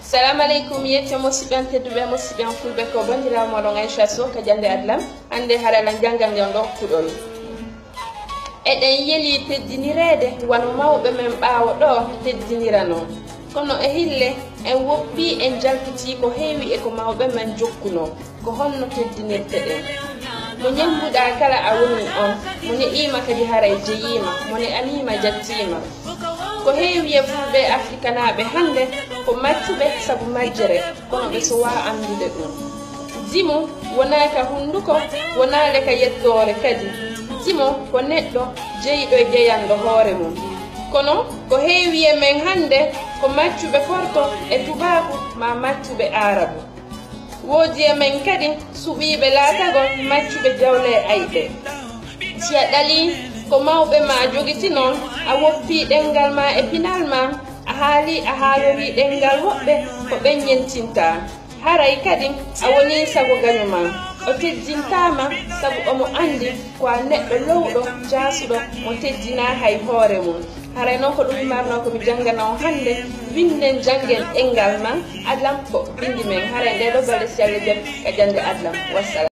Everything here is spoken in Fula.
Salam alaikum yetto musiɓe tedduɓe musiɓe fulɓe ko bandira moɗon Aisha Sow ka jande adlam hande haralan jangal ngal dokkuɗon eɗen yeli teddinirede wano mawɓe men ɓaawo ɗo teddinirano kono e hille en woppi en jalkiti ko heewi e ko mawɓe men jokkuno ko honno teddinirte ɗen mo ñambuɗa kala a woni on mo ne'ima kadi haray jeyima mo ne anima jattima ko heewi e fulɓe afrikanaɓe hande ko maccuɓe sabu majjere kono ɓe sowa andude ɗum dimo wona ka hunduko wonale ka yettore kadi dimo ko neɗɗo jeyiɗo e jeyanɗo hoore mum kono ko heewi e men hande ko maccuɓe forto e tubaku ma maccuɓe arabu woodi e men kadi suɓiɓe laatagol maccuɓe jawle ayɓe si a ɗali ko mawɓe ma jogiti noon a woppi ɗengal ma e pinal ma a haali a haalori ɗengal woɓɓe ko ɓen yentinta haray kadi a woni sago gaño ma o teddintama sabu omo andi ko a neɗɗo lowɗo jaasuɗo mo teddina hay hoore mum haray noon ko ɗum marno komi janggana o hande winden janggen ɗengal ma adlam ko bindi men haray nde ɗo balle si Allah jaɓi ka jande adlam wassalam